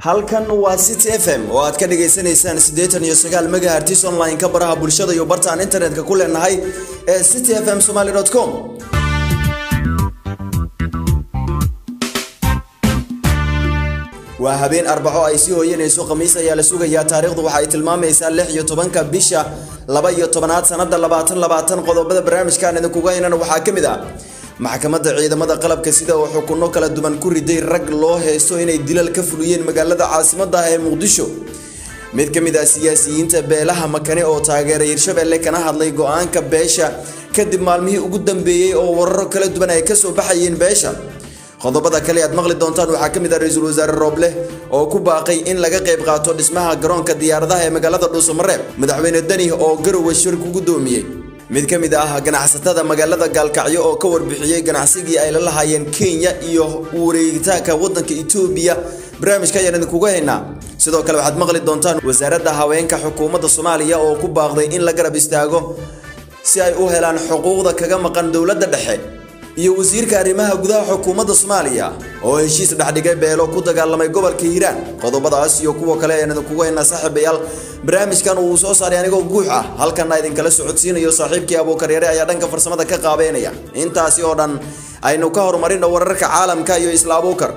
halkan waa City FM oo aad ka dhageysanaysaan 89 MHz online ka baraha bulshada iyo bartaan internetka ku leenahay ee cityfmsomali.com. waa habeen arbaco ay sii hooyanayso khamiis ayaa la sugayaa taariikhdu waxa ay tilmaamaysaa 16 bisha 12 sanada 2020 qodobada barnaamijkan idinku gaynana waxa kamid ah maxkamadda ciidamada qalabka sida oo xukunno kala duwan ku riday rag loo heeso inay dilal ka fuliyeen magaalada caasimadda ee Muqdisho mid kamid ah siyaasiyiinta beelaha makane oo taageeray Hirshabelle kana hadlay go'aanka beesha kadib maalmihii ugu dambeeyay oo warar kala duwan ay ka soo baxayeen beesha qodobada kale aad maqli doontaan waxa kamid ah ra'iisul wasaare Roble oo ku baaqay in laga qayb qaato dhismaha garoonka diyaaradaha ee magaalada Dhuusamareeb madaxweyne Dani oo garowe shir ku gudoomiyay mid kamid ah ganacsatada magaalada Gaalkacyo oo ka warbixiyay ganacsigii ay la lahaayeen Kenya iyo wareegitaanka wadanka Itoobiya barnaamijka ayaan kugu haynaa sidoo kale waxaad maqli doontaan wasaaradda haweenka xukuumadda Soomaaliya oo ku baaqday in la garab istaago si ay u helaan xuquuqda kaga maqan dawladda dhexe iyo wasiirka arrimaha gudaha xukuumadda Soomaaliya oo heshiis dhaxdhigay beelo ku dagaalamay gobolka Hiiraan qodobadaas iyo kuwa kale ayaan kugu haynaa saaxiibayaal barnaamijkan uu soo saaray anigoo guux ah halkan idin kala socodsiinayo saaxiibkii Abuukar Yare ayaa dhanka farsamada ka qaabeynaya intaasi oo dhan aynu ka horumarino wararka caalamka iyo isla Abuukar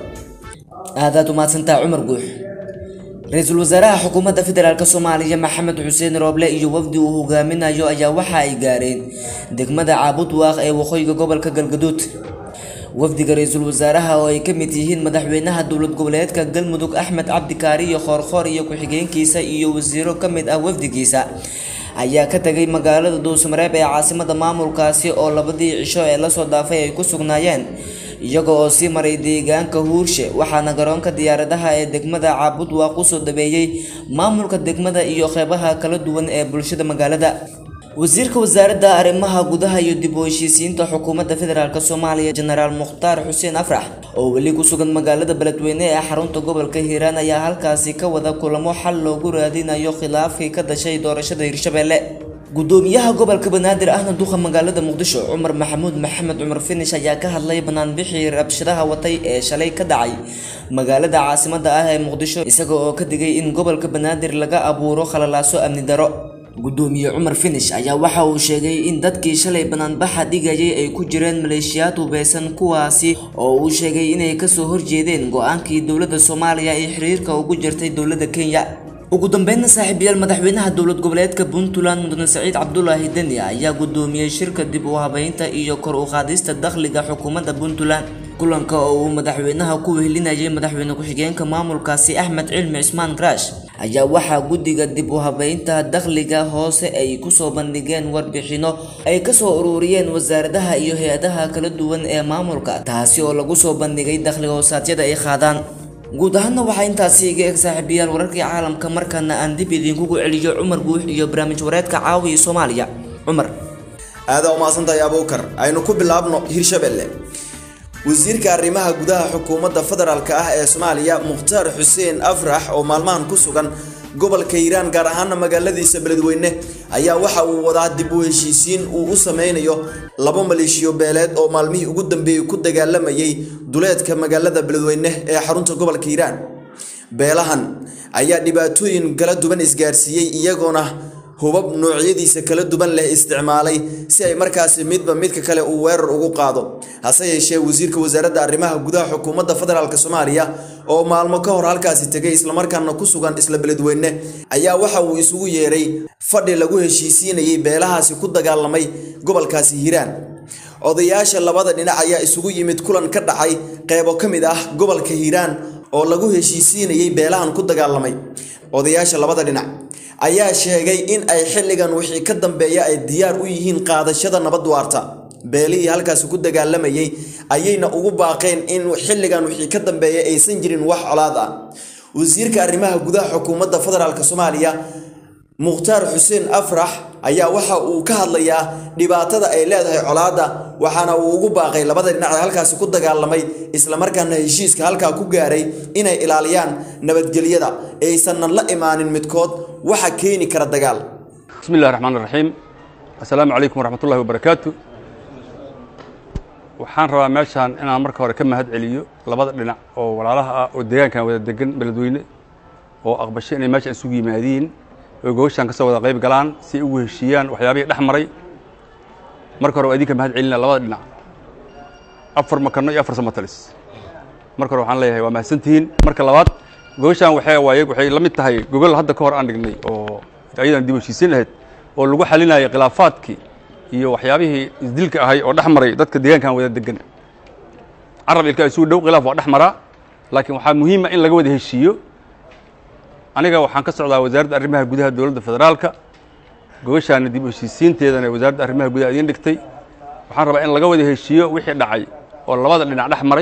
aad u maadsantaa Umar Guux ra'iisul wasaaraha xukuumadda federaalka Soomaaliya Maxamed Xuseen Roble iyo wafdi uu hogaaminayo ayaa waxa ay gaareen degmada Caabudwaaq ee waqooyiga gobolka Galgaduud wafdiga ra'iisul wasaaraha oo ay ka mid yihiin madaxweynaha dowlad goboleedka Galmudug Axmed Cabdi Kaariyo Khoorkhoor iyo ku-xigeenkiisa iyo wasiiro ka mid ah wafdigiisa ayaa ka tagay magaalada Dhuusamareeb ee caasimadda maamulkaasi oo labadii cisho ee la soo dhaafay ay ku sugnaayeen iyaga oo sii maray deegaanka Huurshe waxaana garoonka diyaaradaha ee degmada Caabudwaaq u soo dhabeeyay maamulka degmada iyo qeybaha kala duwan ee bulshada magaalada wasiirka wasaaradda arrimaha gudaha iyo dib u heshiisiinta xukuumadda federaalka Soomaaliya General Mukhtaar Xuseen Afrax oo wali ku sugan magaalada Beledweyne ee xarunta gobolka Hiiraan ayaa halkaasi ka wada kulamo xal loogu raadinayo khilaafkii ka dhashay doorashada Hirshabelle gudoomiyaha gobolka Banaadir ahna duqa magaalada Muqdisho Umar Maxamuud Maxamed Umar Finish ayaa ka hadlay banaanbixii rabshadaha watay ee shalay ka dhacay magaalada caasimadda ah ee Muqdisho isaga oo ka digay in gobolka Banaadir laga abuuro khalalaaso amni daro gudoomiye Umar Finish ayaa waxa uu sheegay in dadkii shalay banaanbaxa dhigayay ay ku jireen maleeshiyaad hubeysan kuwaasi oo uu sheegay inay ka soo horjeedeen go'aankii dawladda Soomaaliya ee xiriirka ugu jirtay dawladda Kenya ugu dambeynna saaxiibayaal madaxweynaha dowlad goboleedka Puntland Mudane Saciid Cabdullaahi Dani ayaa gudoomiyay shirka dib u habeynta iyo kor u qaadista dakhliga xukuumadda Puntland kulanka oo uu madaxweynaha ku wehelinayay madaxweyne ku-xigeenka maamulkaasi Axmed Cilmi Cismaan Kraash ayaa waxaa guddiga dib u habeynta dakhliga hoose ay ku soo bandhigeen warbixino ay ka soo ururiyeen wasaaradaha iyo hay'adaha kala duwan ee maamulka taasi oo lagu soo bandhigay dakhliga hoosaadyada ay qaadaan guud ahaan waxa intaasi iga eg saaxiibayaal wararkii caalamka markana aan dib idinku celiyo Umar Guux iyo barnaamij wareedka caawiya Soomaaliya Umar aad u maasantahay Abuukar aynu ku bilaabno Hirshabelle wasiirka arrimaha gudaha xukuumadda federaalka ah ee Soomaaliya Mukhtaar Xuseen Afrax oo maalmahan ku sugan gobolka Hiiraan gaar ahaan magaaladiisa Beledweyne ayaa waxa uu wadaa dib u heshiisiin uu u sameynayo laba maleeshiyo beeleed oo maalmihii ugu dambeeyay ku dagaalamayay duleedka magaalada Beledweyne ee xarunta gobolka Hiiraan beelahan ayaa dhibaatooyin kala duwan isgaarsiiyay iyagoona hubab noocyadiisa kala duwan leh isticmaalay si ay markaas midba midka kale uu weerar ugu qaado hase yeeshee wasiirka wasaaradda arrimaha gudaha xukuumadda federaalka Soomaaliya oo maalmo ka hor halkaasi tagay isla markaana ku sugan isla Beledweyne ayaa waxa uu isugu yeeray fadhi lagu heshiisiinayay beelahaasi ku dagaalamay gobolkaasi Hiiraan odayaasha labada dhinac ayaa isugu yimid kulan ka dhacay qaybo kamid ah gobolka Hiiraan oo lagu heshiisiinayay beelahan ku dagaalamay odayaasha labada dhinac ayaa sheegay in ay xilligan wixii ka dambeeya ay diyaar u yihiin qaadashada nabad waarta beelihii halkaas ku dagaalamayay ayayna ugu baaqeen in xilligan wixii ka dambeeya aysan jirin wax colaad ah wasiirka arrimaha gudaha xukuumadda federaalka Soomaaliya Mukhtaar Xuseen Afrax ayaa waxa uu ka hadlayaa dhibaatada ay leedahay colaada waxaana uu ugu baaqay labada dhinac halkaas ku dagaalamay isla markaana heshiiska halka ku gaaray inay ilaaliyaan nabadgelyada aysan la imaanin midkood waxa keeni kara dagaal bismillaahir rahmaanir rahiim assalaamu alaykum warahmatullaahi wabarakaatuh waxaan rabaa meeshan inaan marka hore ka mahad celiyo labada dhinac oo walaalaha ah oo deegaankan wada degan Beledweyne oo aqbashay inay meesha isugu yimaadiin oo gogoshan ka soo wada qayb galaan si ay ugu heshiiyaan waxyaabihii dhex maray marka hore waa idinka mahad celinaa labada dhinac 4 makano iyo 4 samatalis marka hore waxaan leeyahay waa mahadsantihiin marka labaad gogoshan waxay la mid tahay gogol hadda ka hor aan dhignay oo ayadan dib u heshiisiin ahayd oo lagu xalinayay khilaafaadkii iyo waxyaabihii isdilka ahay oo dhex maray dadka deegaankan wada degan carab ilka isugu dhow khilaaf waa dhex maraa laakiin waxaa muhiim ah in laga wada heshiiyo aniga waxaan ka socdaa wasaaradda arrimaha gudaha dowladda federaalka gogoshaana dib u heshiisiinteedana wasaaradda arrimaha gudaha idin dhigtay waxaan rabaa in laga wada heshiiyo wixii dhacay oo labada dhinac dhex maray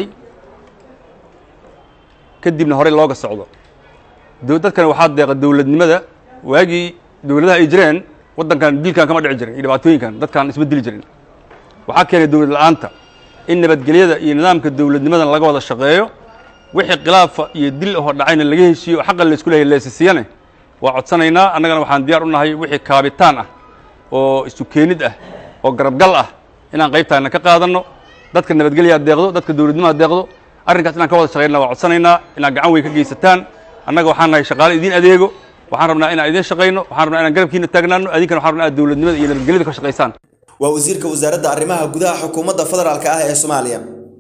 kadibna horey looga socdo dadkana waxaa deeqa dowladnimada waagii dowladaha ay jireen waddankan dilkan kama dhici jirin iyo dhibaatooyinkan dadkan isma dili jirin waxaa keenay dowlad la'aanta in nabadgelyada iyo nidaamka dowladnimadan laga wada shaqeeyo wixii khilaafa iyo dil oo dhacayna laga heshiiyo xaq la isku leeyahay leesisiyane waa codsanaynaa annagana waxaan diyaar u nahay wixii kaabitaan ah oo isu keenid ah oo garabgal ah inaan qaybtaana ka qaadanno dadka nabadgelya deeqdo dadka dowladnimada deeqdo arrinkaas inaan ka wada shaqeynaa waa codsanaynaa inaad gacan weyn ka geysataan annaga waxaan nahay shaqaale idiin adeego waxaan rabnaa inaan idiin shaqeyno waxaan rabnaa inaan garabkiina taagnaano adinkana waxaan rabnaa dowladnimada iyo nabadgelyada ka shaqeysaan waa wasiirka wasaaradda arrimaha gudaha xukuumadda federaalka ah ee Soomaaliya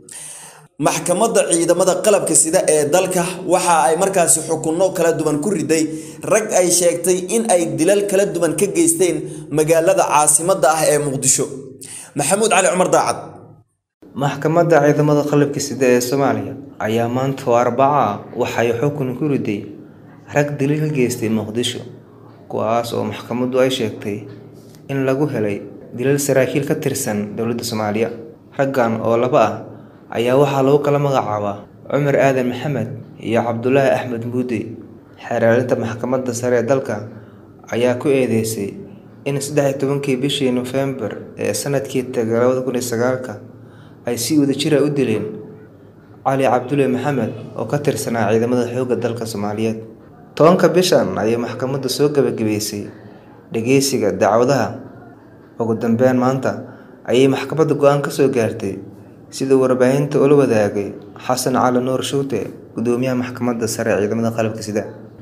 maxkamadda ciidamada qalabka sida ee dalka waxa ay markaasi xukunno kala duwan ku riday rag ay sheegtay in ay dilal kala duwan ka geysteen magaalada caasimadda ah ee Muqdisho maxamuud cali cumar daacad maxkamadda ciidamada qalabka sida ee Soomaaliya ayaa maanta Arbaca waxay xukun ku riday rag dilal ka geystay Muqdisho kuwaas oo maxkamaddu ay sheegtay in lagu helay dilal saraakiil ka tirsan dowladda Soomaaliya raggan oo laba ah ayaa waxaa lagu kala magacaabaa Cumar Aadan Maxamed iyo Cabdullaahi Axmed Muudi xeeraarinta maxkamadda sare ee dalka ayaa ku eedeysay in 13 bishii November ee sanadkii 2009 ay si wadajir ah u dileen Cali Cabdullaahi Maxamed oo ka tirsanaa ciidamada xoogga dalka Soomaaliyeed 10 bishan ayay maxkamaddu soo gabagabeysay dhageysiga dacwadaha ugu dambeyn maanta ayay maxkamadda go'aan ka soo gaartay sida warbaahinta ula wadaagay Xasan Cali Nuur Shuute gudoomiyaha maxkamadda sare ee ciidamada qalabka sida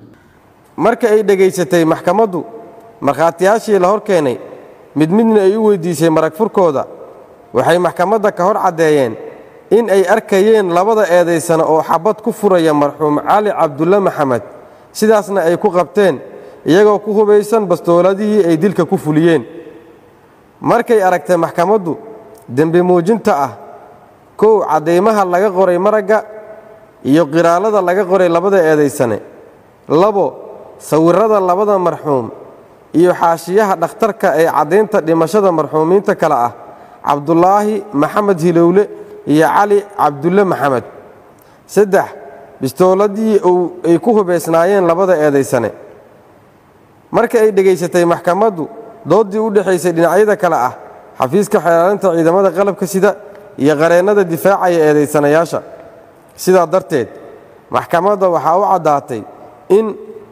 marka ay dhageysatay maxkamaddu markhaatiyaashii la hor keenay midna ay u weydiisay marag furkooda waxay maxkamadda ka hor cadeeyeen in ay arkayeen labada eedeysana oo xabad ku furaya marxuum Cali Cabdullaahi Maxamed sidaasna ay ku qabteen iyagoo ku hubeysan bastooladii ay dilka ku fuliyeen markay aragtay maxkamaddu dambi muujinta ah cadeymaha laga qoray maraga iyo qiraalada laga qoray labada eedeysane 2 sawirada labada marxuum iyo xaashiyaha dhakhtarka ee cadeynta dhimashada marxuumiinta kala ah Cabdullaahi Maxamed Hilowle iyo Cali Cabdullaahi Maxamed 3 bistooladii ay ku hubeysnaayeen labada eedeysane marka ay dhageysatay maxkamaddu doodii u dhaxaysay dhinacyada kala ah xafiiska xeeraarinta ciidamada qalabka sida iyo qareennada difaacaya eedeysanayaasha sidaa darteed maxkamadda waxaa u caddaatay in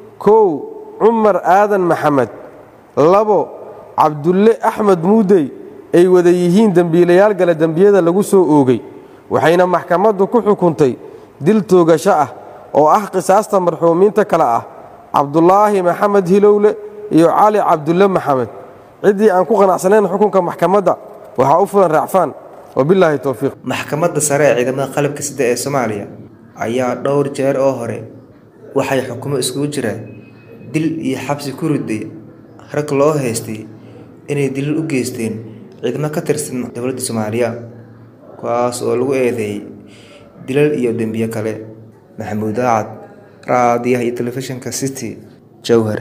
1 Cumar Aadan Maxamed 2 Cabdulle Axmed Muudey ay wada yihiin dambiilayaal gala dambiyada lagu soo oogay waxayna maxkamaddu ku xukuntay dil toogasho ah oo ah qisaasta marxuumiinta kala ah Cabdullaahi Maxamed Hilowle iyo Cali Cabdullaahi Maxamed cidii aan ku qanacsanayn xukunka maxkamadda waxa u fulan raacfaan wabillahi tawfiiq maxkamadda sare ee ciidamada qalabka sida ee Soomaaliya ayaa dhowr jeer oo hore waxay xukumo isku jiraan dil iyo xabsi ku riday rag loo haystay inay dil u geysteen ciidamo ka tirsan dowladda Soomaaliya kuwaas oo lagu eedeeyay dilal iyo dambiyo kale maxamuud daacad raadiyaha iyo telefishinka City Jowhar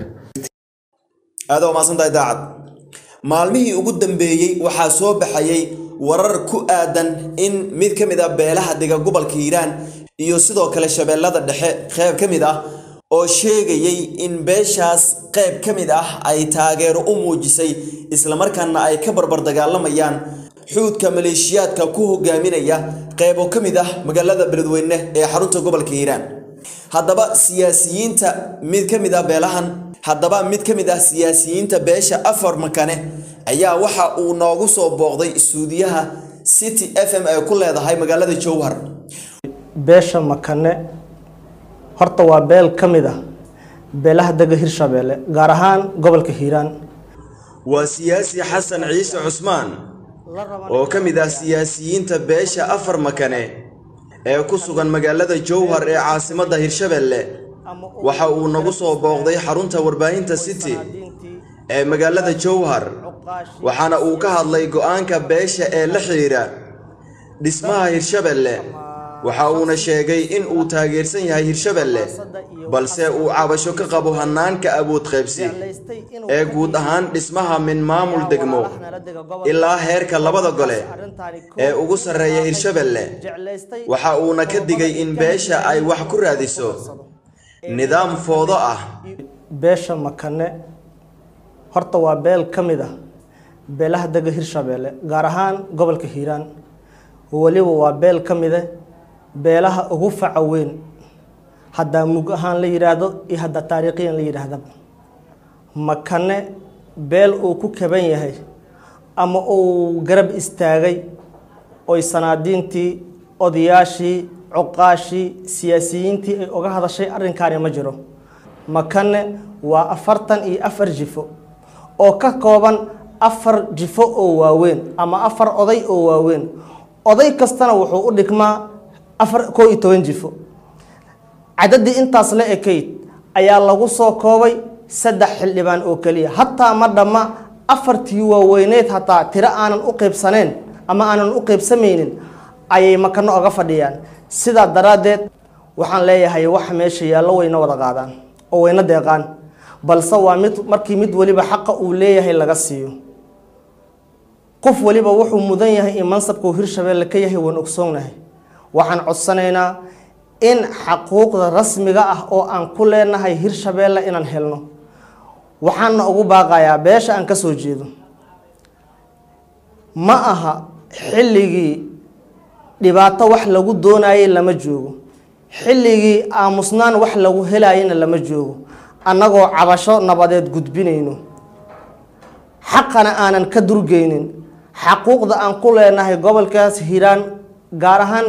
aad oo maasantahay daacad maalmihii ugu dambeeyay waxaa soo baxayay warar ku aadan in mid ka mid ah beelaha dega gobolka Hiiraan iyo sidoo kale shabeellada dhexe qayb ka mid ah oo sheegayay in beeshaas qayb ka mid ah ay taageero u muujisay isla markaana ay ka barbar dagaalamayaan xuudka maleeshiyaadka ku hogaaminaya qaybo ka mid ah magaalada Beledweyne ee xarunta gobolka Hiiraan haddaba siyaasiyiinta mid ka mid ah siyaasiyiinta beesha Afar Makane ayaa waxa uu noogu soo booqday stuudiyaha City FM ay ku leedahay magaalada Jowhar beesha Makane horta waa beel kamid ah beelaha dega Hirshabelle gaar ahaan gobolka Hiiraan. waa siyaasi xasan ciise cusmaan oo ka mid ah siyaasiyiinta beesha afar makane ee ku sugan magaalada Jowhar ee caasimadda Hirshabelle. waxa uu nagu soo booqday xarunta warbaahinta City ee magaalada Jowhar waxaana uu ka hadlay go'aanka beesha ee la xiriira dhismaha Hirshabelle. waxa uuna sheegay in uu taageersan yahay Hirshabelle balse uu cabasho ka qabo hanaanka awood qaybsi ee guud ahaan dhismaha min maamul degmo ilaa heerka labada gole ee ugu sareeya Hirshabelle. waxa uuna ka digay in beesha ay wax ku raadiso nidaam foodo ah. beesha makane horta waa beel kamid ah beelaha dega Hirshabelle gaar ahaan gobolka Hiiraan. waliba waa beel kamid ah beelaha ugu faca weyn hadda mug ahaan la yiraahdo iyo hadda taariikhiyan la yiraahdo. makane beel uu ku kaban yahay ama uu garab istaagay oo sanaadiintii odayaashii cuqaashii siyaasiyiintii ay uga hadashay arrinkan ma jiro. makane waa 44 jifo oo ka kooban 4 jifo oo waaweyn ama 4 oday oo waaweyn. oday kastana wuxuu u dhigmaa 12 jifo. cadadii intaas la ekeyd ayaa lagu soo koobay 3 xildhibaan oo kaliya. hatta ma dhama 4tii waaweyneed hatta tira aanan u qaybsaneen ama aanan u qaybsameynin ayay makano uga fadhiyaan. sida daraadeed waxaan leeyahay wax meesha yaalo wayna wada qaadaan oo wayna deeqaan balse waa markii mid waliba xaq uu leeyahay laga siiyo. qof waliba wuxuu mudan yahay in mansabku Hirshabelle ka yahay wan ogsoonahay. waxaan codsanaynaa in xuquuqda rasmiga ah oo aan ku leenahay Hirshabelle inaan helno. waxaan ugu baaqayaa beesha aan ka soo jeedo ma aha xilligii dhibaato wax lagu doonayay lama joogo. xilligii aamusnaan wax lagu helayayna lama joogo. annagoo cabasho nabadeed gudbinayno xaqana aanan ka durgeynin xuquuqda aan ku leenahay gobolkaas Hiiraan gaar ahaan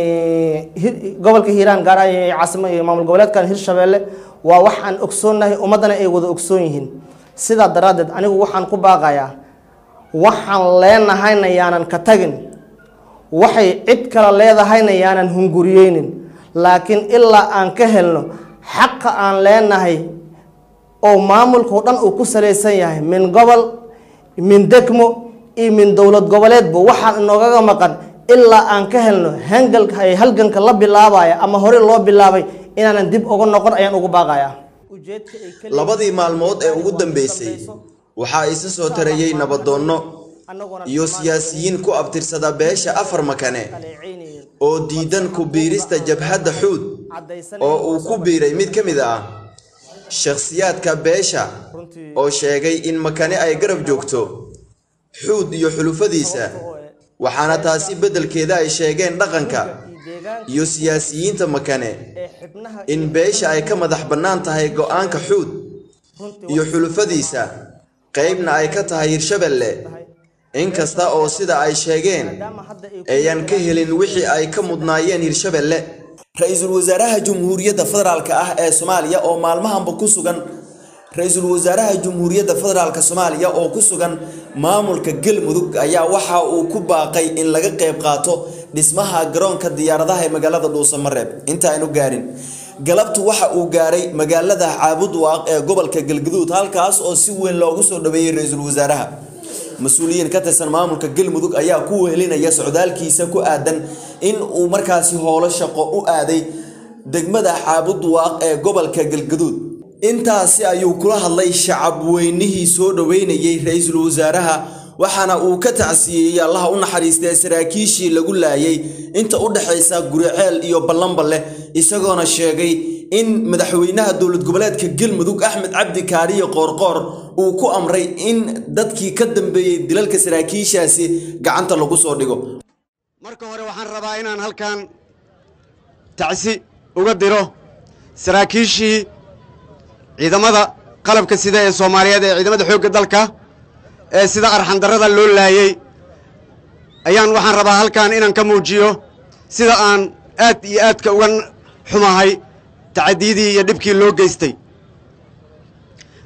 gobolka Hiiraan gaar ahaan caasimadda maamul goboleedkan Hirshabelle waa wax aan ogsoonahay ummadana ay wada ogsoon yihiin. sida daraadeed anigu waxaan ku baaqayaa waxaan leenahayna yaanan ka tagin waxay cid kale leedahayna yaanan hunguriyeynin laakiin ilaa aan ka helno xaqa aan leenahay oo maamulku dhan uu ku saleysan yahay min gobol min degmo iyo min dowlad goboleedba waxaan inooga maqan ilaa aan ka helno halganka la bilaabaya ama hore loo bilaabay inaan dib uga noqon ayaan ugu baaqayaa. labadii maalmood ee ugu dambeysay waxa ay soo tarayay nabadoonno iyo siyaasiyiin ku abtirsada beesha afar makane oo diidan ku biirista jabhadda xuud oo uu ku biiray mid ka mid ah shakhsiyaadka beesha oo sheegay in makane ay garab joogto xuud iyo xulufadiisa. waxaana taasi beddelkeeda ay sheegeen dhaqanka iyo siyaasiyiinta makane in beesha ay ka madax bannaan tahay go'aanka xuud iyo xulufadiisa qaybna ay ka tahay Hirshabelle. inkasta oo sida ay sheegeen ayaan ka helin wixii ay ka mudnaayeen Hirshabelle. ra'iisul wasaaraha Jamhuuriyadda Federaalka ah ee Soomaaliya oo maalmahanba ku sugan ra'iisul wasaaraha Jamhuuriyadda Federaalka Soomaaliya oo ku sugan maamulka Galmudug ayaa waxa uu ku baaqay in laga qayb qaato dhismaha garoonka diyaaradaha ee magaalada Dhuusamareeb. inta aynu gaarin galabtu waxa uu gaaray magaalada Caabudwaaq ee gobolka Galgaduud halkaas oo si weyn loogu soo dhaweeyay ra'iisul wasaaraha. mas'uuliyiin ka tirsan maamulka Galmudug ayaa ku wehelinaya socdaalkiisa ku aadan in uu markaasi howlo shaqo u aaday degmada Caabudwaaq ee gobolka Galgaduud. intaasi ayuu kula hadlay shacab weynihii soo dhaweynayay ra'iisul wasaaraha waxaana uu ka tacsiyay Allah u naxariistay saraakiishii lagu laayay inta u dhaxaysa Guriceel iyo Ballanballe isagoona sheegay in madaxweynaha dowlad goboleedka Galmudug Axmed Cabdi Kaariye Qoorqoor uu ku amray in dadkii ka dambeeyay dilalka saraakiishaasi gacanta lagu soo dhigo. marka hore waxaan rabaa inaan halkan tacsi uga diro saraakiishii ciidamada qalabka sida ee Soomaaliyeed ee ciidamada xoogga dalka ee sida arxan darrada loo laayay ayaan waxaan rabaa halkan inaan ka muujiyo sida aan aad iyo aadka uga xumahay tacadiyadii iyo dhibkii loo geystay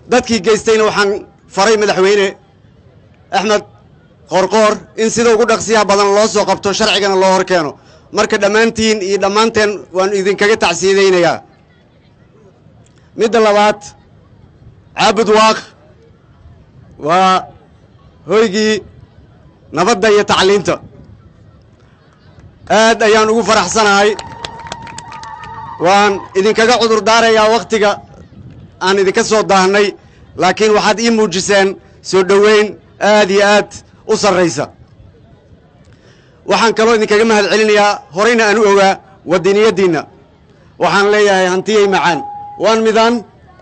dadkii geystayna waxaan faray madaxweyne axmed qorqoor in sida ugu dhaqsiyaha badan loo soo qabto sharcigana loo hor keeno marka dhammaantiin iyo dhammaanteen waan idinkaga tacsiidaynayaa midda labaad caabud waaq waa hoygii nabadda iyo tacliinta aad ayaan ugu faraxsanahay waan idinkaga cudur daarayaa wakhtiga aan idinka soo daahnay laakiin waxaad ii muujiseen soo dhoweyn aad iyo aad u sarraysa waxaan kaloo idinkaga mahad celinayaa horeyna aan u ogaa waddaniyaddiinna waxaan leeyahay hantiyay macaan waan midaan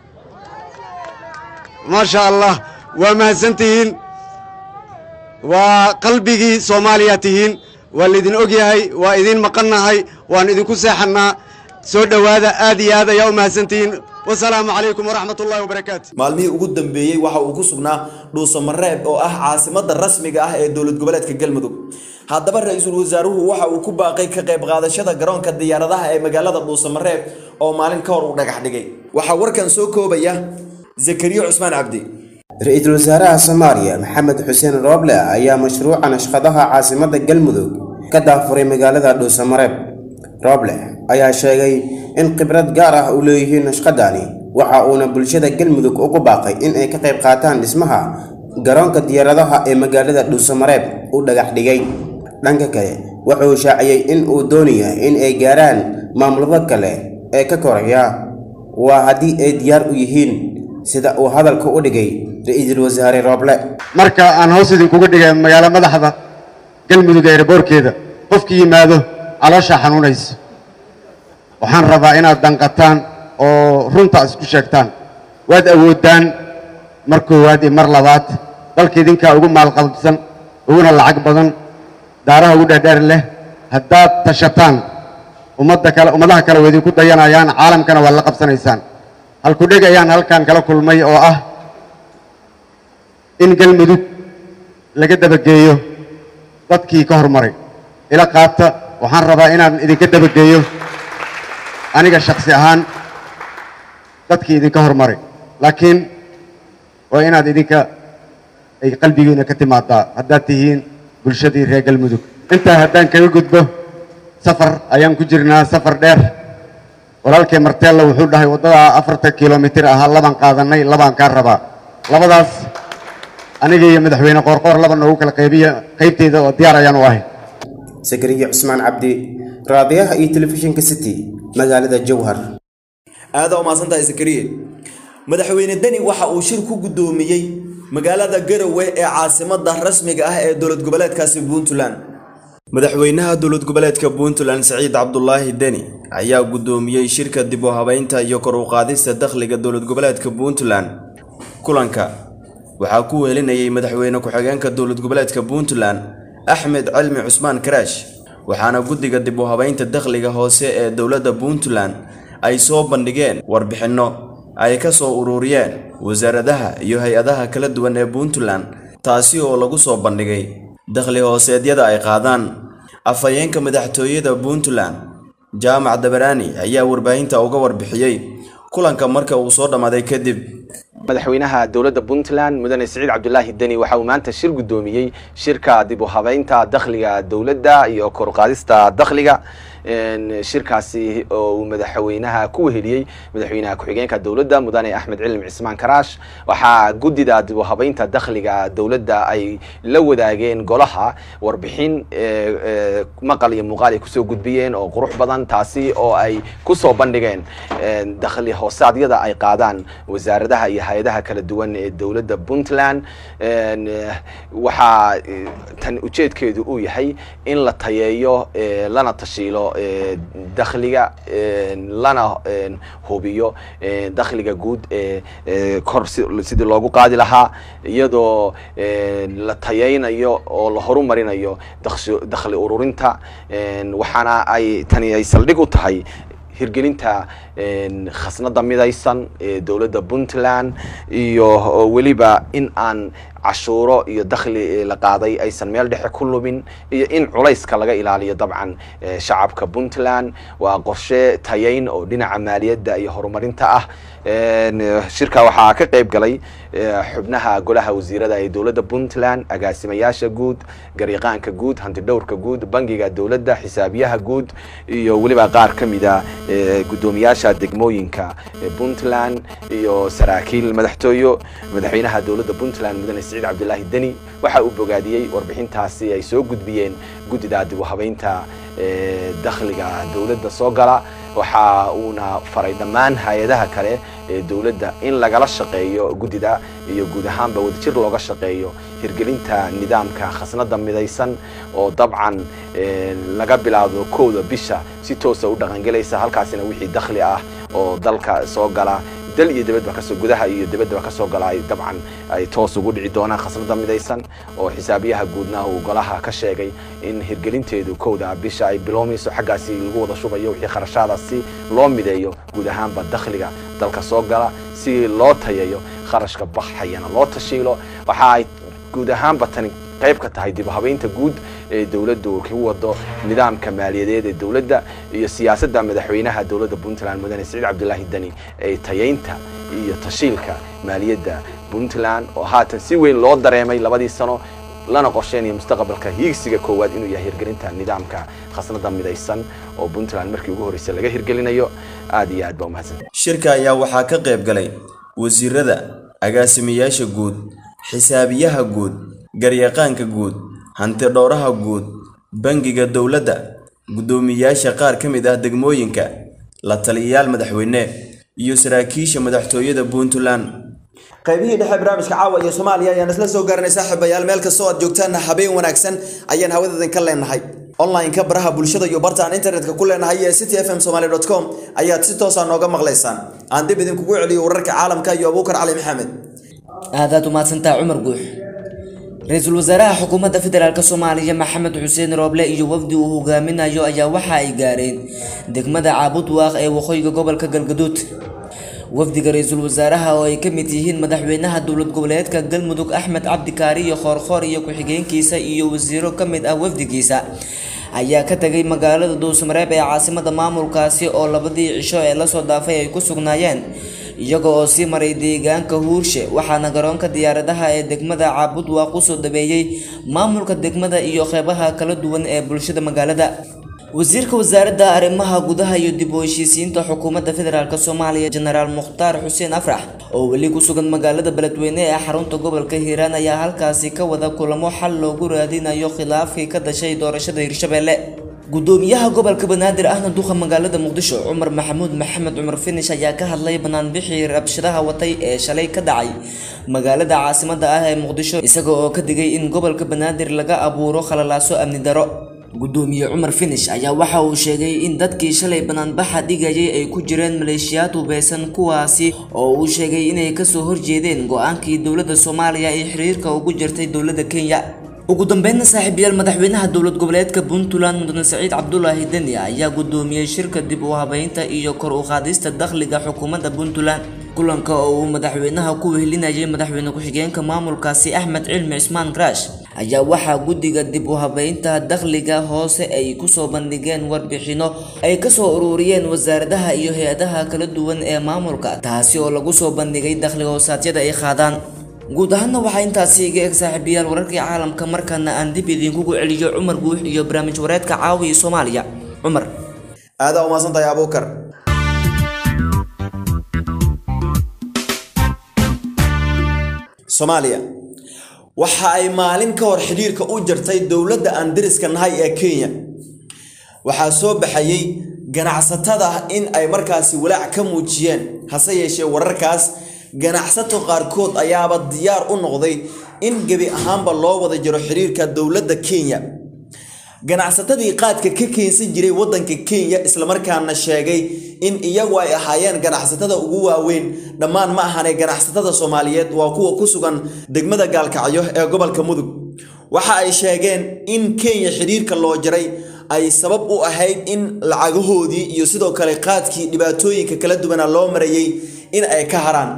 maasha allah waa mahadsantihiin waa qalbigii soomaaliya tihiin waa laydin og yahay waa idin maqannahay waan idinku seexannaa soo dhowaada aad iyo aad ayaa u mahadsantihiin wasalaamu calaykum waraxmat ullahi wabarakaatu maalmihii ugu dambeeyey waxa uu ku sugnaa dhuusamareeb oo ah caasimadda rasmiga ah ee dowlad goboleedka galmudug haddaba ra-iisul wasaaruhu waxa uu ku baaqay ka qayb qaadashada garoonka diyaaradaha ee magaalada dhuusamareeb oo maalin ka hor uu dhagax dhigay waxaa warkan soo koobaya zakariya cusmaan cabdi ra-iisul wasaaraha soomaaliya maxamed xuseen rooble ayaa mashruuca nashqadaha caasimadda galmudug ka daafuray magaalada dhuusamareeb rooble ayaa sheegay in khibrad gaar ah u leeyihiin nashqadani waxa uuna bulshada galmudug ugu baaqay in ay ka qayb qaataan dhismaha garoonka diyaaradaha ee magaalada dhuusamareeb u dhagax dhigay dhanka kale wuxuu shaaciyey in uu doonayo in ay gaaraan maamulada kale ee ka koraya waa haddii ay diyaar u yihiin sida uu hadalka u dhigay ra-iisul wasaare rooble marka aan hoos idinkuga dhigay magaalo madaxda galmudug ee airboorkeeda qofkii yimaado caloosha xanuunaysa waxaan rabaa inaad danqataan oo runta isku sheegtaan waad awoodaan mar koowaad iyo mar labaad dalka idinkaa ugu maalqabsan uguna lacag badan daaraha ugu dheerdheer leh haddaad tashataan ummadaha kale waa idinku dayanayaan caalamkana waad la qabsanaysaan halkudheg ayaan halkan kala kulmay oo ah in galmudug laga dabageeyo dadkii ka hormaray ila qaata waxaan rabaa inaan idinka dabageeyo aniga shakhsi ahaan dadkii idinka hormaray laakiin waa inaad idinka ay qalbigiina ka timaadaa haddaad tihiin bulshadii reer galmudug intaa haddaan kaga gudbo safar ayaan ku jirnaa safar dheer walaalkay marteella wuxuu dhahay waddada 40 kilomitir ahaa labaan qaadanay labaan kaa rabaa labadaas aniga iyo madaxweyne qoorqoor laba noogu kala qaybteeda oo diyaar ayaan u ahay zakariya cusmaan cabdi raadiyaha iyo telefishinka city magaalada jowhar aad u maasantahay zakariya madaxweyne deni waxa uu shir ku gudoomiyay magaalada Garowe ee caasimadda rasmiga ah ee dowlad goboleedkaasi Puntland madaxweynaha dowlad goboleedka Puntland Saciid Cabdullaahi Deni ayaa gudoomiyay shirka dib u habeynta iyo kor u qaadista dakhliga dowlad goboleedka Puntland kulanka waxaa ku weelinayay madaxweyne ku-xigeenka dowlad goboleedka Puntland Axmed Cilmi Cusmaan Karaash waxaana guddiga dib u habeynta dakhliga hoose ee dowladda Puntland ay soo bandhigeen warbixino ay ka soo ururiyeen wasaaradaha iyo hay'adaha kala duwan ee Puntland taasi oo lagu soo bandhigay dakhli hooseedyada ay qaadaan afayeenka madaxtooyada Puntland Jaamac Dabarani ayaa warbaahinta uga warbixiyay kulanka marka uu soo dhamaaday kadib madaxweynaha dowladda Puntland mudane Saciid Cabdullaahi Deni waxa uu maanta shir gudoomiyay shirka dib u habeynta dakhliga dowladda iyo kor u qaadista dakhliga shirkaasi oo madaxweynaha ku weheliyay madaxweynaha ku-xigeenka dowladda mudane Axmed Cilmi Cusmaan Karaash waxa gudida dib u habeynta dakhliga dowladda ay la wadaageen golaha warbixin maqal iyo muuqaal ay ku soo gudbiyeen oo qurux badan taasi oo ay ku soo bandhigeen dakhli hoosaadyada ay qaadaan wasaaradaha iyo hay'adaha kala duwan ee dowladda Puntland waxa tan ujeedkeedu uu yahay in la tayeeyo lana tashiilo dakhliga lana hubiyo dakhliga guud kor sidii loogu qaadi lahaa iyadoo la tayeynayo oo la horumarinayo dakhli ururinta waxaana ay tani ay saldhig u tahay hirgelinta khasnada midaysan ee dowladda Puntland iyo waliba in aan cashuuro iyo dakhli la qaaday aysan meel dhexe ku lumin iyo in culayska laga ilaaliyo dabcan shacabka Puntland waa qorshe tayayn oo dhinaca maaliyadda iyo horumarinta ah shirka waxaa ka qayb galay xubnaha golaha wasiirada ee dawladda Puntland agaasimayaasha guud gariiqaanka guud hanti dhowrka guud bangiga dawladda xisaabiyaha guud iyo waliba qaar kamida gudoomiyaasha degmooyinka Puntland iyo saraakiil madaxweynaha dawladda Puntland mudane Saciid Cabdullaahi Deni waxa uu bogaadiyay warbixintaasi ay soo gudbiyeen gudida dib u habeynta dakhliga dawladda soo gala waxa uuna faray dhammaan hay'adaha kale ee dawladda in lagala shaqeeyo gudida iyo guud ahaanba wadajir looga shaqeeyo hirgelinta nidaamka khasnada midaysan oo dabcan laga bilaabo kooda bisha si toos ah u dhaqangelaysa halkaasina wixii dakhli ah oo dalka soo gala dal iyo dibadba ka soo gudaha iyo dibadba ka soo galay dabcan ay toos ugu dhici doonaan khasnada midaysan oo xisaabiyaha guudna uu golaha ka sheegay in hirgelinteedu kooda bisha ay bilowmayso xagaasi lagu wada shubayo wixii kharashaadaasi loo mideeyo guud ahaanba dakhliga dalka soo gala si loo tayayo kharashka baxayana loo tashiilo waxa ay guud ahaanba tan qayb ka tahay dib u habeynta guud ee dawladdu ku wado nidaamka maaliyadeed ee dawladda iyo siyaasadda madaxweynaha dawladda Puntland mudane Saciid Cabdullaahi Deni ee tayaynta iyo tashiilka maaliyadda Puntland oo haatan si weyn loo dareemay labadii sano lana qorsheenay mustaqbalka hiigsiga koowaad inuu yahay hirgelinta nidaamka khasnada midaysan oo Puntland markii ugu horeysay laga hirgelinayo aad iyo aad baa mahadsan shirka ayaa waxaa ka qayb galay wasiirada agaasimayaasha guud xisaabiyaha guud garyaqaanka guud hanti dhowraha guud bangiga dawladda gudoomiyaasha qaar ka mid ah degmooyinka la taliyayaal madaxweyne iyo saraakiisha madaxtooyada Puntland qaybihii dhexe barnaamijka caawa iyo Soomaaliya ayaan isla soo gaarnay saaxiibayaal meel kasta oo aad joogtaan habeen wanaagsan ayaan hawadadan ka leenahay online ka baraha bulshada iyo bartaan internetka ku leenahay ee cityfmsomali.com ayaad si toos ah nooga maqlaysaan aan dib idin kugu celiyo wararka caalamka iyo Abuukar Cali Maxamed aad u mahadsantahay Cumar Guux رئيس الوزراء حكومة فدرالك الصومالية محمد حسين روبلة iyo wafdi uu hogaaminayo ayaa waxa ay gaareen degmada Caabud Waaq ee waqooyiga gobolka Galgaduud wafdiga ra'iisul wasaaraha oo ay ka mid yihiin madaxweynaha dowlad goboleedka Galmudug Axmed Cabdi Kaariyo Khoorkhoor iyo ku-xigeenkiisa iyo wasiiro ka mid ah wafdigiisa ayaa ka tagay magaalada Dhuusamareeb ee caasimadda maamulkaasi oo labadii cisho ee la soo dhaafay ay ku sugnaayeen iyaga oo sii maray deegaanka Huurshe waxaana garoonka diyaaradaha ee degmada Caabud Waaq u soo dhabeeyay maamulka degmada iyo qeybaha kala duwan ee bulshada magaalada wasiirka wasaaradda arrimaha gudaha iyo dib u heshiisiinta xukuumadda federaalka Soomaaliya Generaal Mukhtaar Xuseen Afrax oo wali ku sugan magaalada Beledweyne ee xarunta gobolka Hiiraan ayaa halkaasi ka wada kulamo xal loogu raadinayo khilaafkii ka dhashay doorashada Hirshabelle gudoomiyaha gobolka Banaadir ahna duqa magaalada Muqdisho Cumar Maxamuud Maxamed Cumar Finish ayaa ka hadlay banaanbixii rabshadaha watay ee shalay ka dhacay magaalada caasimadda ah ee Muqdisho isaga oo ka digay in gobolka Banaadir laga abuuro khalalaaso amni daro gudoomiye Cumar Finish ayaa waxa uu sheegay in dadkii shalay banaanbaxa dhigayay ay ku jireen maleeshiyaad hubeysan kuwaasi oo uu sheegay inay ka soo horjeedeen go'aankii dawladda Soomaaliya ee xiriirka ugu jirtay dawladda Kenya ugu dambeynna saaxiibayaal madaxweynaha dowlad goboleedka Puntland mudane Saciid Cabdullaahi Deni ayaa gudoomiyay shirka dib u habeynta iyo kor u qaadista dakhliga xukuumadda Puntland kulanka oo uu madaxweynaha ku wehelinayay madaxweyne ku-xigeenka maamulkaasi Axmed Cilmi Cismaan Crash ayaa waxaa guddiga dib u habeynta dakhliga hoose ay ku soo bandhigeen warbixino ay ka soo ururiyeen wasaaradaha iyo hay'adaha kala duwan ee maamulka taasi oo lagu soo bandhigay dakhliga hoosaadyada ay qaadaan guud ahaanna waxaa intaasi iga eg saaxiibayaal wararkii caalamka markana aan dib idinkugu celiyo Cumar Guux iyo barnaamij wareedka caawiya Soomaaliya Cumar aad u mahadsantahay Abuukar Soomaaliya waxa ay maalin ka hor xiriirka u jirtay dawladda aan dariska nahay ee Kenya waxa soo baxayay ganacsatada in ay markaasi walaac ka muujiyeen hase yeeshee wararkaas ganacsato qaarkood ayaaba diyaar u noqday in gabi ahaanba loo wada jiro xiriirka dawladda Kenya ganacsatadii qaadka ka keensan jiray wadanka Kenya isla markaana sheegay in iyagu ay ahaayeen ganacsatada ugu waaweyn dhammaan ma ahan ganacsatada Soomaaliyeed waa kuwa ku sugan degmada Gaalkacyo ee gobolka Mudug waxa ay sheegeen in Kenya xiriirka loo jiray ay sabab u ahayd in lacagahoodii iyo sidoo kale qaadkii dhibaatooyinka kala duwan loo marayay in ay ka haraan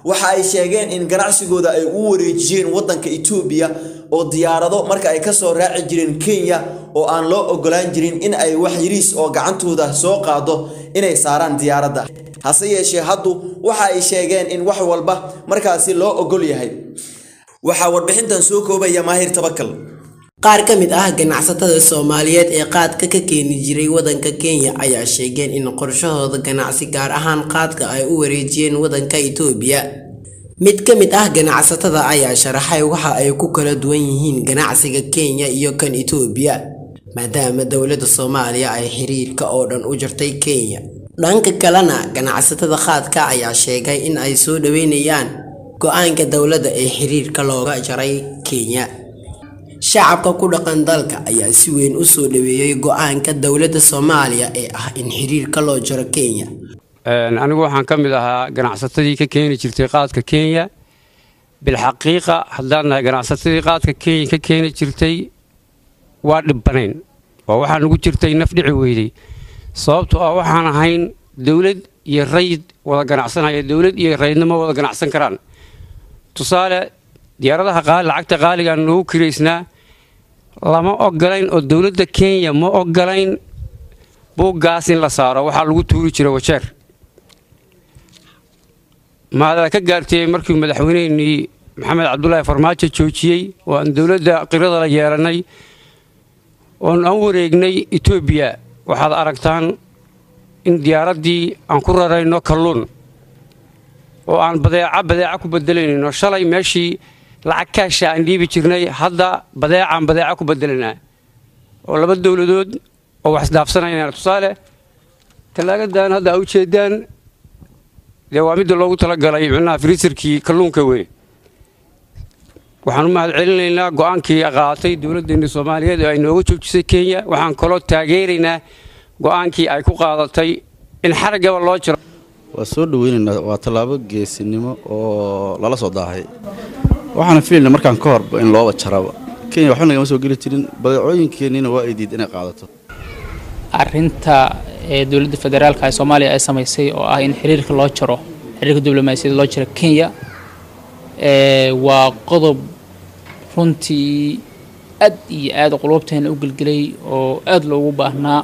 waxa ay sheegeen in ganacsigooda ay u wareejiyeen waddanka Itoobiya oo diyaarado marka ay ka soo raaci jireen Kenya oo aan loo ogolaan jirin in ay wax yariis oo gacantooda soo qaado inay saaraan diyaaradda hase yeeshee haddu waxa ay sheegeen in wax walba markaasi loo ogol yahay waxa warbixintan soo koobaya Maahir Tabakal qaar ka mid ah ganacsatada Soomaaliyeed ee qaadka ka keeni jiray wadanka Kenya ayaa sheegeen in qorshahooda ganacsi gaar ahaan qaadka ay u wareejiyeen wadanka Itoobiya mid ka mid ah ganacsatada ayaa sharaxay waxa ay ku kala duwan yihiin ganacsiga Kenya iyo kan Itoobiya maadaama dawladda Soomaaliya ay xiriirka oo dhan u jirtay Kenya dhanka kalena ganacsatada qaadka ayaa sheegay in ay soo dhaweynayaan go'aanka dawladda ee xiriirka looga jaray Kenya shacabka ku dhaqan dalka ayaa si weyn u soo dhaweeyay go'aanka dawladda Soomaaliya ee ah in xiriirka loo jaro Kenya anigu waxaan ka mid ahaa ganacsatadii ka keeni jirtay qaadka Kenya bil xaqiiqa hadana ganacsatadii qaadka Kenya ka keeni jirtay waa dhibanayn oo waxaan ugu jirtay naf dhici weeyday sababtoo ah waxaan ahayn dawlad iyo rayd wada ganacsanaya dawlad iyo raydnimo wada ganacsan karaan tusaale diyaaradaha qaali lacagta qaaliga noo kireysnaa lama ogolayn oo dawladda Kenya ma ogolayn buugaas in la saaro waxa lagu tuuri jiray wajeer maada ka gaartay markii madaxweynaha Maxamed Cabdullaahi Farmaajo joojiyay oo aan dawladda qirada la yeelanay oo aan wareegnay Itoobiya waxaad aragtaan in diyaaradii aan ku rarayno kalluun oo aan badeeca ku bedelayno shalay meeshii lacag kaasha aan dhiibi jirnay hadda badeeca ku bedelanaa oo laba dawladood oo wax isdaafsanayna tusaale talaagadan hadda u jeedaan waa mid loogu talagalay macnaha freezerkii kalluunka weey waxaan u mahad celinaynaa go'aankii qaatay dawladda Soomaaliyeed ee ay nooga joojisay Kenya waxaan kaloo taageeraynaa go'aankii ay ku qaadatay in xaragaba loo jiro waa soo dhaweynayna waa talaabo geesinimo oo lala soo daahay waxaan filaynaa markaan ka hor in loo wajaraba Kenya waxba naga soo gali jirin badeecooyinkeennina waa ay diid inay qaadato arinta dawladda federaalka ee Soomaaliya ay sameysay oo ah in xiriirka loo jaro xiriirka diblomaasiyadda loo jaro Kenya waa qodob runtii aad iyo aad qulubteena u galgalay oo aad loogu baahnaa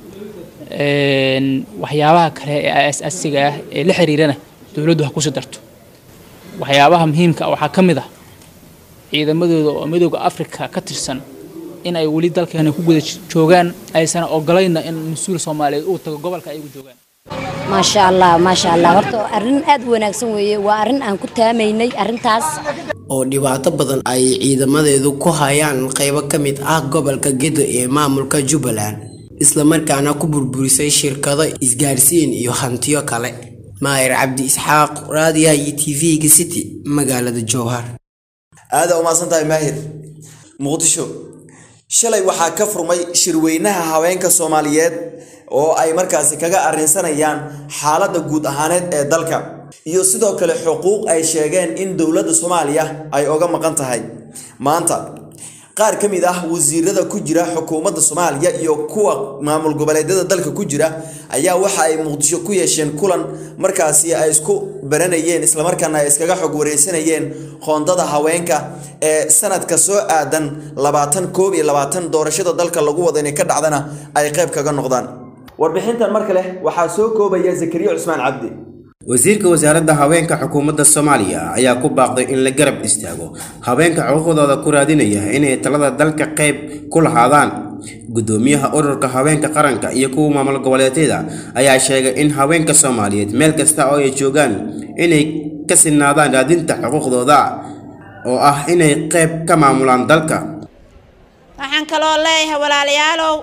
waxyaabaha kale ee asaasiga ah ee la xiriirana dawladdu ku soo darto waxyaabaha muhiimka ah waxa kamid ah ciidamadooda oo midowga Afrika ka tirsan in ay wali dalkeena ku guda joogaan aysan ogolayna in mas'uul Soomaaliyeed uu tago gobolka ay ugu joogaan ما شاء الله horta arin aad wanaagsan weeye waa arin aan ku taamaynay arintaas oo dhibaato badan ay ciidamadeedu ku hayaan qaybo ka mid ah gobolka Gedo ee maamulka Jubbaland isla markaana ku burburisay shirkado isgaarsiin iyo hantiyo kale Maahir Cabdi Isxaaq raadiyaha TV-ga City magaalada Jowhar aada uma santahay Maahir Muqdisho shalay waxa ka furmay shirweynaha haweenka Soomaaliyeed oo ay markaasi kaga arrinsanayaan xaaladda guud ahaaneed ee dalka iyo sidoo kale xuquuq ay sheegeen in dawladda Soomaaliya ay uga maqan tahay maanta qaar ka mid ah wasiirada ku jira xukuumadda Soomaaliya iyo kuwa maamul goboleedyada dalka ku jira ayaa waxa ay Muqdisho ku yeesheen kulan markaasi ay isku baranayeen isla markaana ay iskaga xog wareysanayeen qoondada haweenka ee sanadka soo aadan 2021 doorashada dalka lagu wada inay ka dhacdana ay qayb kaga noqdaan warbixintan markale waxa soo koobaya Zakariya Usmaan Cabdi wasiirka wasaaradda haweenka xukuumadda Soomaaliya ayaa ku baaqday in la garab istaago haweenka xuquuqdooda ku raadinaya inay talada dalka qayb ku lahaadaan gudoomiyaha ururka haweenka qaranka iyo kuwa maamul goboleedyada ayaa sheegay in haweenka Soomaaliyeed meel kasta oo ay joogaan inay ka sinaadaan raadinta xuquuqdooda oo ah inay qayb ka maamulaan dalka waxaan kaloo leeyahay walaalayaalow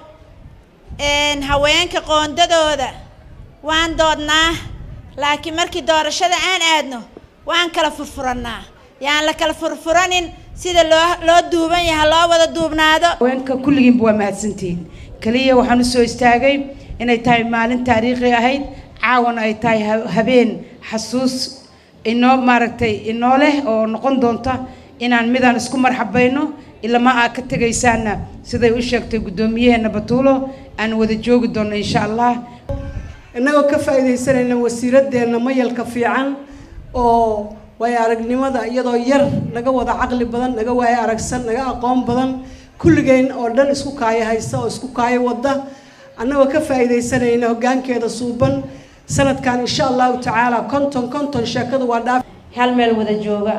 haweenka qoondadooda waan doodnaa laakiin markii doorashada aan aadno waan kala furfurannaa yaan la kala furfuranin sida loo duuban yahay loo wada duubnaado haweenka kulligiinba waa mahadsantihiin kaliya waxaan u soo istaagay inay tahay maalin taariikhi ahayd caawana ay tahay habeen xasuus inoo maaragtay inoo leh oo noqon doonta inaan midaan isku marxabayno ilama aa ka tagaysaana siday u sheegtay gudoomiyaheena Batuulo aan wada joogi doono insha Allah inagoo ka faa'iideysanayna wasiiradeena mayalka fiican oo waayo aragnimada iyadoo yar naga wada caqli badan naga waayo aragsan naga aqoon badan kulligeen oo dhan isku kaaya haysta oo isku kaaya wada annagoo ka faa'iidaysanayna hoggaankeeda suuban sanadkan insha allahu tacaala konton sheekadu waa dhaaf hal meel wada jooga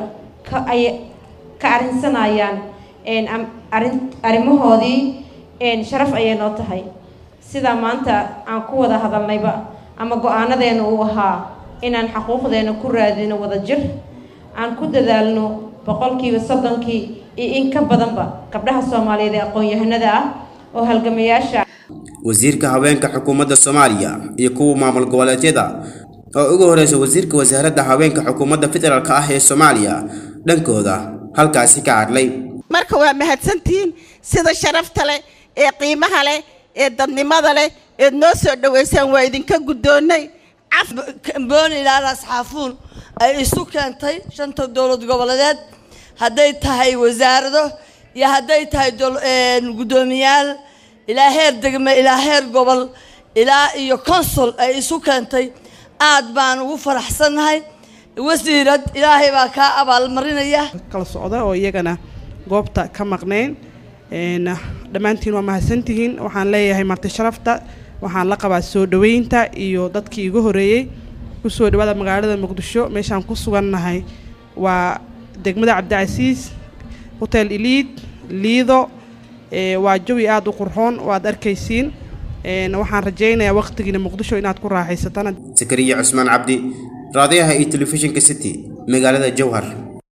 ka arrinsanayaan arrimahoodii sharaf ayay noo tahay sida maanta aan ku wada hadalnayba ama go-aanadeena uu ahaa inaan xaquuqdeena ku raadino wada jir aan ku dadaalno 30% iyo in ka badanba gabdhaha Soomaaliyeed ee aqoon-yahanada ah oo halgamayaasha wasiirka haweenka xukuumadda Soomaaliya iyo kuwa maamul goboleedyada oo ugu horeysa wasiirka wasaaradda haweenka xukuumadda federaalka ah ee Soomaaliya dhankooda halkaasi ka hadlay marka waa mahadsantiin sida sharafta leh ee qiimaha leh ee dadnimada leh ee noo soo dhaweysaan waa idinka gudoonay boon ilaa asxaafuun ay isu keentay shanta dowlad goboleed haday tahay wasaarado iyo haday tahay gudoomiyaal ilaa heer degmo ilaa heer gobol ilaa iyo consul ay isu keentay aad baan ugu faraxsanahay wasiirad ilaahay baa ka abaal marinaya kala socda oo iyagana goobta ka maqneen dhamaantiin waa mahadsantihiin waxaan leeyahay marti sharafta waxaan la qabaa soo dhaweynta iyo dadkii ugu horeeyay ku soo dhawaada magaalada Muqdisho meeshaan ku sugannahay waa degmada Cabdicasiis hotel Elite Lido waa jawi aad u qurxoon waad arkaysiin waxaan rajaynayaa waqtigiina Muqdisho inaad ku raaxaysataan Zakariya Usman Abdi raadiyaha iyo telefishinka City magaalada Jowhar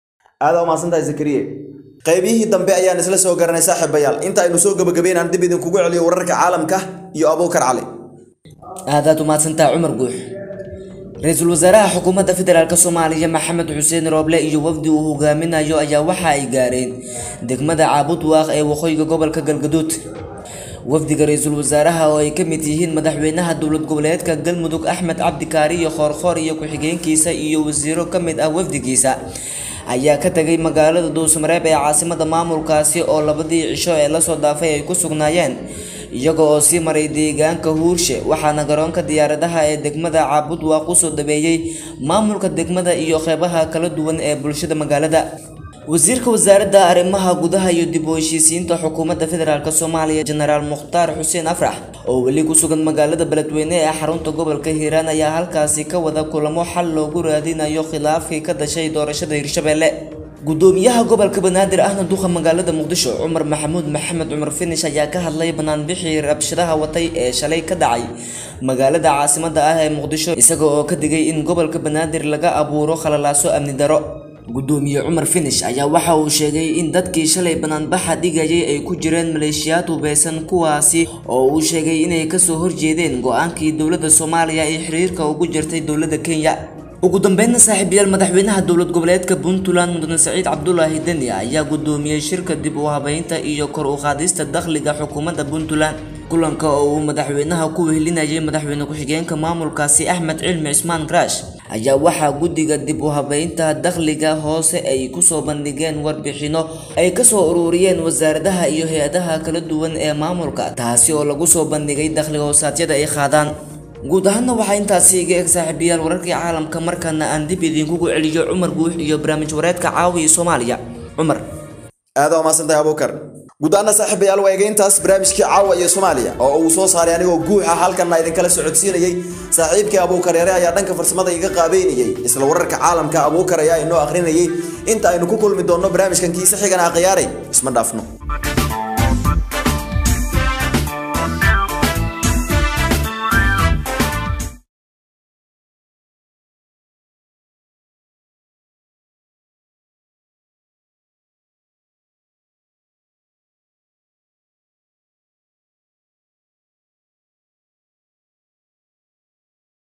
aad u maasantahay Zakariya qaybihii dambe ayaan isla soo garanay saaxiibayaal inta aynu soo gabagabeynaan dib idin kugu celiyo wararka caalamka iyo Abuukar Cali aad u maasantahay Umar Guux Ra'iisul Wasaaraha Xukuumadda Federaalka Soomaaliya Maxamed Xuseen Rooble iyo wafdi uu hogaaminayo ayaa waxa ay gaareen degmada Caabud Waaq ee waqooyiga gobolka Galgaduud wafdiga Ra'iisul Wasaaraha oo ay ka mid yihiin madaxweynaha dowlad goboleedka Galmudug Axmed Cabdi Kaariyo Khoorkhoor iyo ku-xigeenkiisa iyo wasiiro ka mid ah wafdigiisa ayaa ka tagay magaalada Dhuusamareeb ee caasimadda maamulkaasi oo labadii cisho ee la soo dhaafay ay ku sugnaayeen iyaga oo sii maray deegaanka Huurshe waxaana garoonka diyaaradaha ee degmada Caabud Waaq u soo dhabeeyay maamulka degmada iyo qeybaha kala duwan ee bulshada magaalada wasiirka wasaaradda arrimaha gudaha iyo dib u heshiisiinta xukuumadda federaalka Soomaaliya General Mukhtaar Xuseen Afrax oo wali ku sugan magaalada Beledweyne ee xarunta gobolka Hiiraan ayaa halkaasi ka wada kulamo xal loogu raadinayo khilaafkii ka dhashay doorashada Hirshabelle gudoomiyaha gobolka Banaadir ahna duqa magaalada Muqdisho Umar Maxamuud Maxamed Umar Finish ayaa ka hadlay banaanbixii rabshadaha watay ee shalay ka dhacay magaalada caasimadda ah ee Muqdisho isagoo oo ka digay in gobolka Banaadir laga abuuro khalalaaso amni daro gudoomiye Umar Finish ayaa waxa uu sheegay in dadkii shalay banaanbaxa dhigayay ay ku jireen maleeshiyaad hubeysan kuwaasi oo uu sheegay inay ka soo horjeedeen go'aankii dowladda Soomaaliya ee xiriirka ugu jirtay dowladda Kenya ugu dambeynna saaxiibayaal madaxweynaha dowlad goboleedka Puntland Mudane Saciid Cabdullaahi Deni ayaa gudoomiyay shirka dib u habeynta iyo kor u qaadista dakhliga xukuumadda Puntland kulanka oo uu madaxweynaha ku wehelinayay madaxweyne ku-xigeenka maamulkaasi Axmed Cilmi Cismaan Crash ayaa waxa guddiga dib u habeynta dakhliga hoose ay ku soo bandhigeen warbixino ay ka soo ururiyeen wasaaradaha iyo hay'adaha kala duwan ee maamulka taasi oo lagu soo bandhigay dakhliga hoosaadyada ay qaadaan guud ahaan waxa intaasi iga saaxiibayaal wararkii caalamka markana aan dib idin kugu celiyo Umar Guux iyo barnaamij wareedka caawiya Soomaaliya Umar aad u maasantahay Abuukar guud ahaan saaxiibayaal waa intaas barnaamijkii caawiya Soomaaliya oo uu soo saaray anigoo guuxa halkan idin kala socodsiinayay saaxiibkii Abuukar Yare ayaa dhanka farsamada iga qaabeynayay isla wararka caalamka Abuukar ayaa inoo akhrinayay inta aynu ku kulmi doono barnaamijkan kiisa xigana aqyaaray isma dhaafno